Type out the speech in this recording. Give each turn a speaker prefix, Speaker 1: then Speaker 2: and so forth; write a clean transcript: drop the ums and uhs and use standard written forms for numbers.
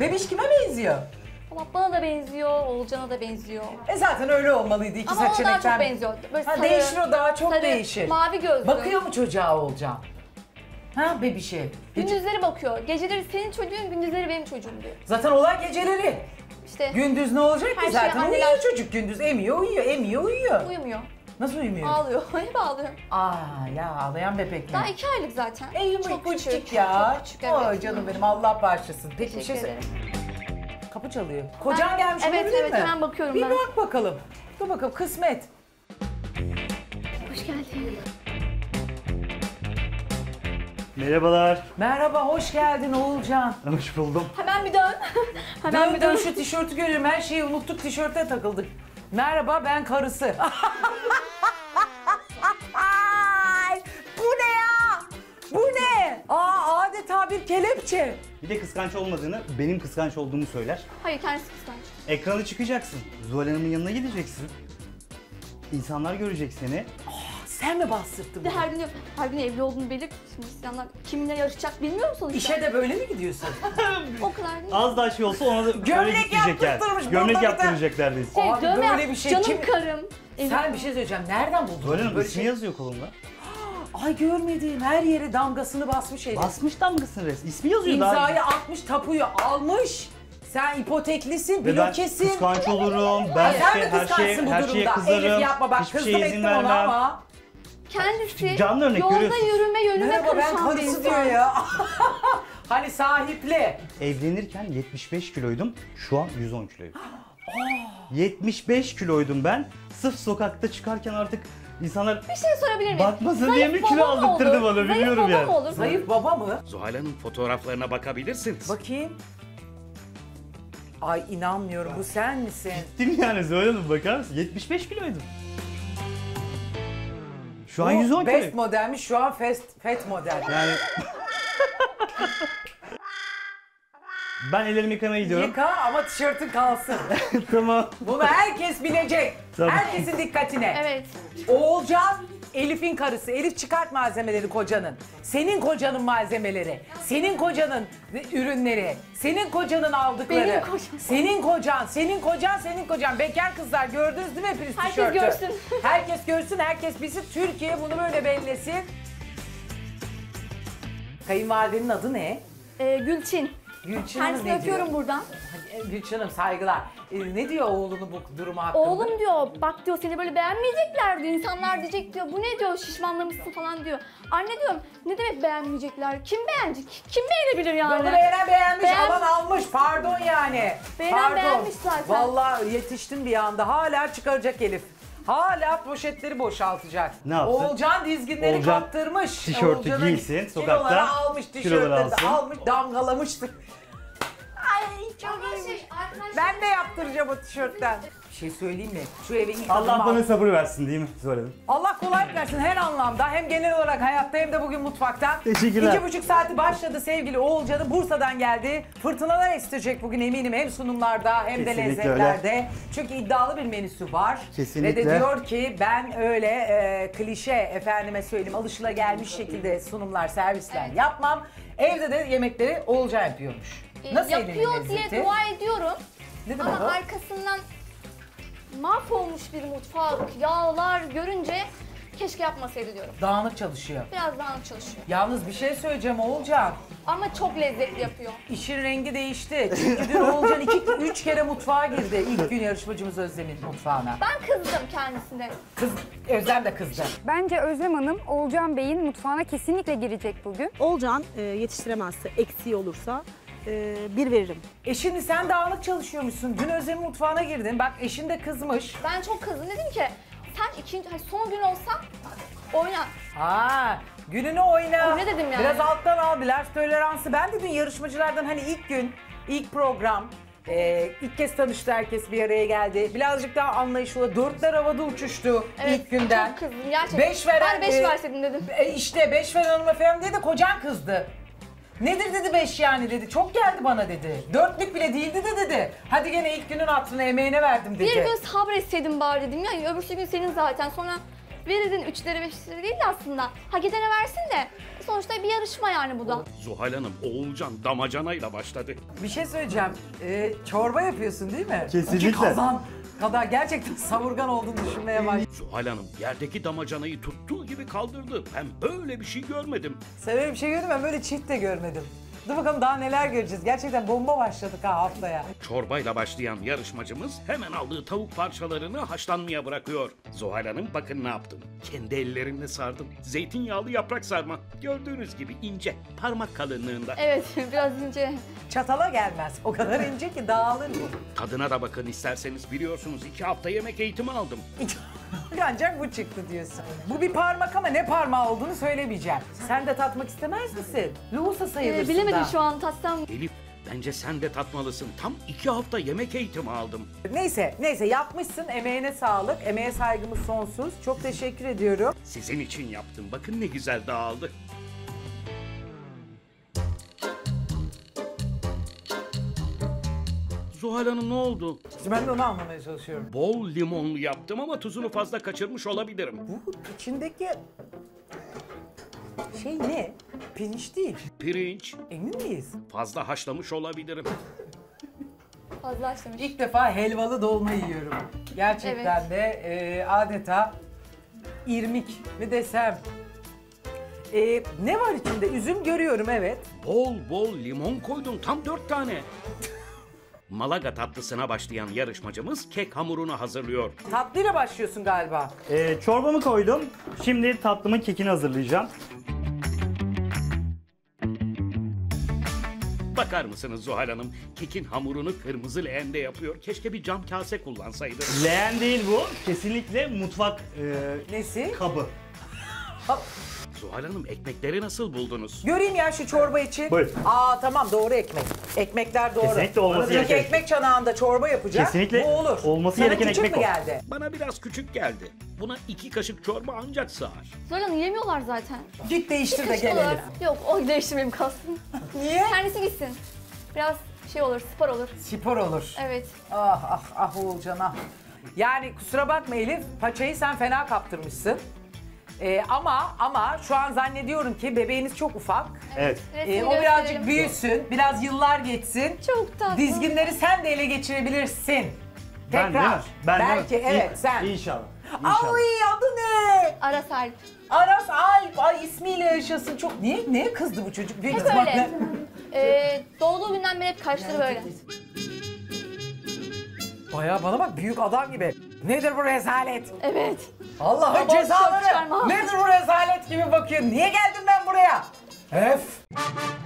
Speaker 1: Bebiş kime benziyor?
Speaker 2: Ama bana da benziyor, Oğulcan'a da benziyor.
Speaker 1: Zaten öyle olmalıydı iki
Speaker 2: Ama ona
Speaker 1: seçenekten.
Speaker 2: daha çok benziyor. Böyle sarı,
Speaker 1: değişir o daha çok
Speaker 2: sarı,
Speaker 1: değişir.
Speaker 2: mavi gözlü.
Speaker 1: Bakıyor mu çocuğa Oğulcan? Ha bebişe.
Speaker 2: Gündüzleri bakıyor. Geceleri senin çocuğun, gündüzleri benim çocuğum diyor.
Speaker 1: Zaten olay geceleri.
Speaker 2: İşte
Speaker 1: Gündüz ne olacak
Speaker 2: Her
Speaker 1: ki
Speaker 2: şey
Speaker 1: zaten?
Speaker 2: anneler-
Speaker 1: Uyuyor çocuk gündüz. Emiyor uyuyor, emiyor uyuyor.
Speaker 2: uyumuyor.
Speaker 1: Nasıl uyumuyor?
Speaker 2: Ağlıyor. Hep ağlıyor.
Speaker 1: Ya ağlayan bebek mi?
Speaker 2: Daha 2 aylık zaten.
Speaker 1: Çok küçük ya.
Speaker 2: Çok küçük, evet.
Speaker 1: Oy canım benim Allah bağışlasın. Peki bir şey
Speaker 2: Teşekkür ederim.
Speaker 1: Kapı çalıyor. Kocan gelmiş
Speaker 2: Evet,
Speaker 1: olabilir
Speaker 2: evet,
Speaker 1: mi?
Speaker 2: hemen bakıyorum
Speaker 1: bir
Speaker 2: ben.
Speaker 1: bak bakalım. Dur bakalım kısmet.
Speaker 2: Hoş geldin.
Speaker 3: Merhabalar.
Speaker 1: Merhaba hoş geldin Oğulcan.
Speaker 3: Hoş buldum.
Speaker 2: Hemen bir dön. Hemen bir dön.
Speaker 1: Şu tişörtü görüyorum her şeyi unuttuk tişörte takıldık. Merhaba ben karısı. Ay, bu ne ya? Bu ne? Adeta bir kelepçe.
Speaker 3: Bir de kıskanç olmadığını, benim kıskanç olduğumu söyler.
Speaker 2: Hayır, kendisi kıskanç.
Speaker 3: Ekrana çıkacaksın. Zuhal Hanım'ın yanına gideceksin. İnsanlar görecek seni.
Speaker 1: Sen mi bastırttın
Speaker 2: Bir de
Speaker 1: bunu?
Speaker 2: her gün evli olduğunu belirt. Şimdi insanlar kiminle yarışacak bilmiyor musunuz?
Speaker 1: İşe de böyle mi gidiyorsun?
Speaker 2: O kadar değil.
Speaker 3: Az daha şey olsa ona da
Speaker 1: Gömlek
Speaker 3: böyle gidecekler.
Speaker 1: yaptırtırmış,
Speaker 3: Gömlek
Speaker 1: burada bir de.
Speaker 3: yaptıracaklar biz.
Speaker 1: Abi
Speaker 2: dövme
Speaker 1: böyle
Speaker 2: yap-
Speaker 1: bir şey
Speaker 2: Canım
Speaker 1: kim-
Speaker 2: karım.
Speaker 1: Sen bir şey söyleyeceğim. Nereden buldun?
Speaker 3: Zuhal Hanım
Speaker 1: böyle
Speaker 3: ismi yazıyor kolunda.
Speaker 1: Ay görmediğim her yere damgasını basmış herif.
Speaker 3: Basmış damgasını resmi. İsmi yazıyor daha.
Speaker 1: İmzayı atmış, tapuyu almış. Sen ipoteklisin,
Speaker 3: Ve ben
Speaker 1: blokesin.
Speaker 3: kıskanç olurum. Ben
Speaker 1: Ay, sen
Speaker 3: işte
Speaker 1: mi
Speaker 3: her
Speaker 1: kıskançsın bu
Speaker 3: şeye
Speaker 1: durumda?
Speaker 3: kızarım.
Speaker 1: Elif yapma bak,
Speaker 3: Hiçbir
Speaker 1: kızdım
Speaker 3: şeye izin
Speaker 1: ettim ona
Speaker 3: vermem.
Speaker 1: ama.
Speaker 2: Kendisi
Speaker 3: Canlı örnek
Speaker 2: yolda
Speaker 3: görüyorsun.
Speaker 2: yürüme yönüme
Speaker 1: Merhaba ben
Speaker 2: karışan bir
Speaker 1: karısı
Speaker 2: insan.
Speaker 1: diyor ya. Hani sahipli.
Speaker 3: Evlenirken 75 kiloydum. Şu an 110 kiloyum. 75 kiloydum ben. Sırf sokakta çıkarken artık insanlar
Speaker 2: Bir şey sorabilir miyim?
Speaker 3: bakmasın diye mi
Speaker 2: Zayıf
Speaker 3: kilo
Speaker 2: baba mı
Speaker 3: aldırttırdı
Speaker 2: olur?
Speaker 3: bana, biliyorum
Speaker 2: Zayıf
Speaker 3: yani.
Speaker 2: baba mı olur?
Speaker 1: Zayıf baba mı?
Speaker 4: Zuhal Hanım fotoğraflarına bakabilirsiniz.
Speaker 1: Bakayım. Ay inanmıyorum bu sen misin?
Speaker 3: Değil mi yani Zuhal Hanım, bakar mısın? 75 kiloydum. Şu an
Speaker 1: Bu
Speaker 3: 110
Speaker 1: best
Speaker 3: kiloyum.
Speaker 1: modelmiş şu an fat model.
Speaker 3: Yani ben ellerimi yıkamaya gidiyorum.
Speaker 1: Yıka ama tişörtün kalsın.
Speaker 3: Tamam.
Speaker 1: Bunu herkes bilecek.
Speaker 3: Tamam.
Speaker 1: Herkesin dikkatine.
Speaker 2: Evet.
Speaker 1: Oğulcan Elif'in karısı. Elif çıkart malzemeleri kocanın. Senin kocanın malzemeleri. Senin kocanın ürünleri. Senin kocanın aldıkları.
Speaker 2: Benim kocam.
Speaker 1: Senin kocan, senin kocan, senin kocan. Bekar kızlar gördünüz değil mi hepiniz
Speaker 2: Herkes
Speaker 1: tişörtü?
Speaker 2: görsün.
Speaker 1: Herkes görsün, herkes bilsin. Türkiye bunu böyle bellesin. Kayınvalidenin adı ne?
Speaker 2: Gülçin.
Speaker 1: Gülçin Hanım
Speaker 2: Kendisini
Speaker 1: ne
Speaker 2: öpüyorum
Speaker 1: diyor?
Speaker 2: buradan.
Speaker 1: Gülçin Hanım saygılar. Ne diyor oğlunu bu durumu hakkında?
Speaker 2: Oğlum diyor, bak diyor seni böyle beğenmeyecekler diyor. İnsanlar diyecek diyor, bu ne diyor, şişmanlamışsın falan diyor. Anne diyorum, ne demek beğenmeyecekler? Kim beğenecek? Kim beğenebilir yani?
Speaker 1: Bunu beğenen beğenmiş,
Speaker 2: Beğen-
Speaker 1: alan almış. Pardon yani.
Speaker 2: Beğenen
Speaker 1: Pardon.
Speaker 2: beğenmiş zaten.
Speaker 1: Vallahi yetiştim bir anda. Hala çıkaracak Elif. Hala poşetleri boşaltacak.
Speaker 3: Ne yapsın?
Speaker 1: Oğulcan dizginleri
Speaker 3: Oğulcan
Speaker 1: kaptırmış.
Speaker 3: tişörtü
Speaker 1: Oğulcan'a
Speaker 3: giysin,
Speaker 1: kiloları
Speaker 3: sokakta
Speaker 1: almış,
Speaker 3: kiloları
Speaker 1: tişörtleri de
Speaker 3: alsın.
Speaker 1: almış, damgalamıştır. Ay çok iyiymiş. Ben de yaptıracağım o tişörtten. Bir şey söyleyeyim mi? Şu eve ilk
Speaker 3: Allah
Speaker 1: adımı
Speaker 3: bana
Speaker 1: at.
Speaker 3: sabır versin değil mi Zuhal Hanım?
Speaker 1: Allah kolaylık versin her anlamda. Hem genel olarak hayatta hem de bugün mutfakta.
Speaker 3: Teşekkürler.
Speaker 1: 2,5 saati başladı sevgili Oğulcan'ı. Bursa'dan geldi. Fırtınalar estirecek bugün eminim hem sunumlarda hem de
Speaker 3: Kesinlikle
Speaker 1: lezzetlerde. Çünkü iddialı bir menüsü var.
Speaker 3: Kesinlikle.
Speaker 1: Ve de diyor ki ben öyle klişe efendime söyleyeyim alışılagelmiş şekilde sunumlar servisler yapmam. Evde de yemekleri Oğulcan yapıyormuş. Nasıl elinin
Speaker 2: Yapıyor diye
Speaker 1: lezzeti?
Speaker 2: dua ediyorum.
Speaker 1: Ne demek
Speaker 2: Ama
Speaker 1: o?
Speaker 2: arkasından mahvolmuş bir mutfak, yağlar görünce keşke yapmasaydı diyorum.
Speaker 1: Dağınık çalışıyor.
Speaker 2: Biraz daha çalışıyor.
Speaker 1: Yalnız bir şey söyleyeceğim Oğulcan.
Speaker 2: Ama çok lezzetli yapıyor.
Speaker 1: İşin rengi değişti. Çünkü dün Oğulcan 3 kere mutfağa girdi. İlk gün yarışmacımız Özlem'in mutfağına.
Speaker 2: Ben kızdım kendisine.
Speaker 1: Özlem de kızdı.
Speaker 5: Bence Özlem Hanım, Oğulcan Bey'in mutfağına kesinlikle girecek bugün.
Speaker 6: Oğulcan yetiştiremezse, eksiği olursa bir veririm.
Speaker 1: Şimdi sen dağınık çalışıyormuşsun. Dün Özlem'in mutfağına girdin. Bak eşin de kızmış.
Speaker 2: Ben çok kızdım. Dedim ki sen son gün olsa oyna.
Speaker 1: Gününü oyna.
Speaker 2: Ne dedim yani?
Speaker 1: Biraz alttan al, biraz toleransı. Ben de dün yarışmacılardan hani ilk gün, ilk program, ilk kez tanıştı herkes bir araya geldi. Birazcık daha anlayışlı. Dörtler havada uçuştu ilk günden.
Speaker 2: Çok kızdım gerçekten.
Speaker 1: Beş veren,
Speaker 2: Ben 5 verseydin dedim.
Speaker 1: İşte 5 veren hanımefendi diye de kocan kızdı. Nedir dedi 5 yani dedi. Çok geldi bana dedi. 4'lük bile değildi de dedi. Hadi gene ilk günün hatırına emeğine verdim dedi.
Speaker 2: Bir gün sabretseydin bari dedim ya. Öbürsü gün senin zaten. Sonra verirdin 3'lere 5'lere değil de aslında. Hak edene versin de Sonuçta bir yarışma yani bu da.
Speaker 4: Zuhal Hanım, Oğulcan damacanayla başladı.
Speaker 1: Bir şey söyleyeceğim. Çorba yapıyorsun değil mi?
Speaker 3: Kesinlikle.
Speaker 1: İki kazan kadar gerçekten savurgan olduğunu düşünmeye başladım.
Speaker 4: Zuhal Hanım yerdeki damacanayı tuttuğu gibi kaldırdı. Ben böyle bir şey görmedim.
Speaker 1: Sen öyle bir şey gördün mü? Ben böyle çift de görmedim. Dur bakalım daha neler göreceğiz. Gerçekten bomba başladık ha haftaya.
Speaker 4: Çorbayla başlayan yarışmacımız hemen aldığı tavuk parçalarını haşlanmaya bırakıyor. Zuhal Hanım bakın ne yaptım. Kendi ellerimle sardım. Zeytinyağlı yaprak sarma. Gördüğünüz gibi ince, parmak kalınlığında.
Speaker 2: Evet biraz ince.
Speaker 1: Çatala gelmez. O kadar ince ki dağılır bu.
Speaker 4: Tadına da bakın isterseniz, biliyorsunuz 2 hafta yemek eğitimi aldım.
Speaker 1: Ancak bu çıktı diyorsun. Bu bir parmak ama ne parmağı olduğunu söylemeyeceğim. Sen de tatmak istemez misin? Lohusa sayılırsın
Speaker 2: Bilemedim
Speaker 1: da.
Speaker 2: şu an tatsam.
Speaker 4: Elif, bence sen de tatmalısın. Tam 2 hafta yemek eğitimi aldım.
Speaker 1: Neyse yapmışsın. Emeğine sağlık. Emeğe saygımız sonsuz. Çok teşekkür ediyorum.
Speaker 4: Sizin için yaptım. Bakın ne güzel dağıldı. Zuhal Hanım ne oldu?
Speaker 1: Ben de onu anlamaya çalışıyorum.
Speaker 4: Bol limonlu yaptım ama tuzunu fazla kaçırmış olabilirim.
Speaker 1: Bu içindeki şey ne? Pirinç değil.
Speaker 4: Pirinç
Speaker 1: Emin miyiz?
Speaker 4: fazla haşlamış olabilirim.
Speaker 2: Fazla açlamış.
Speaker 1: İlk defa helvalı dolma yiyorum. Gerçekten de adeta irmik mi desem. Ne var içinde? Üzüm görüyorum evet.
Speaker 4: Bol bol limon koydum, tam 4 tane. Malaga tatlısına başlayan yarışmacımız kek hamurunu hazırlıyor.
Speaker 1: Tatlıyla başlıyorsun galiba.
Speaker 3: Çorbamı koydum. Şimdi tatlımın kekini hazırlayacağım.
Speaker 4: Bakar mısınız Zuhal Hanım? Kekin hamurunu kırmızı leğende yapıyor. Keşke bir cam kase kullansaydı.
Speaker 3: Leğen değil bu. Kesinlikle mutfak
Speaker 1: Nesi?
Speaker 3: kabı.
Speaker 4: Zuhal Hanım, ekmekleri nasıl buldunuz?
Speaker 1: Göreyim ya şu çorba için.
Speaker 3: Buyur.
Speaker 1: Tamam doğru ekmek. Ekmekler doğru.
Speaker 3: Kesinlikle olması
Speaker 1: Çünkü
Speaker 3: gereken.
Speaker 1: ekmek çanağında çorba yapacak.
Speaker 3: Kesinlikle
Speaker 1: Bu olur.
Speaker 3: olması
Speaker 1: Sana
Speaker 3: gereken
Speaker 1: küçük
Speaker 3: ekmek
Speaker 1: mü
Speaker 3: o.
Speaker 1: geldi?
Speaker 4: Bana biraz küçük geldi. Buna 2 kaşık çorba ancak sığar.
Speaker 2: Zoran yemiyorlar zaten.
Speaker 1: Git değiştir de
Speaker 2: Kaşık
Speaker 1: gel
Speaker 2: olarak-
Speaker 1: Elif.
Speaker 2: Yok o değiştirmeyeyim kalsın.
Speaker 1: Niye?
Speaker 2: Kendisi gitsin. Biraz şey olur, spor olur.
Speaker 1: Spor olur.
Speaker 2: Evet.
Speaker 1: Ah Oğulcan ah. Yani kusura bakma Elif, paçayı sen fena kaptırmışsın. Ama şu an zannediyorum ki bebeğiniz çok ufak.
Speaker 3: Evet.
Speaker 2: Resmini
Speaker 1: O birazcık
Speaker 2: gösterelim.
Speaker 1: büyüsün, biraz yıllar geçsin.
Speaker 2: Çok tatlı.
Speaker 1: Dizginleri sen de ele geçirebilirsin.
Speaker 3: Ben
Speaker 1: Tekrar.
Speaker 3: değil mi? Ben değil mi?
Speaker 1: Belki evet sen.
Speaker 3: İnşallah. İnşallah.
Speaker 1: Ay adı ne?
Speaker 2: Aras Alp.
Speaker 1: Aras Alp. Ay ismiyle yaşasın çok. Neye kızdı bu çocuk?
Speaker 2: Hep öyle. Doğduğu günden beri hep kaşları böyle.
Speaker 1: Bayağı bana bak büyük adam gibi. Nedir bu rezalet?
Speaker 2: Evet.
Speaker 1: Allah'ın
Speaker 2: Babam çok
Speaker 1: cezaları.
Speaker 2: çıkarma.
Speaker 1: Nedir bu rezalet gibi bakıyor. Niye geldim ben buraya? Öf.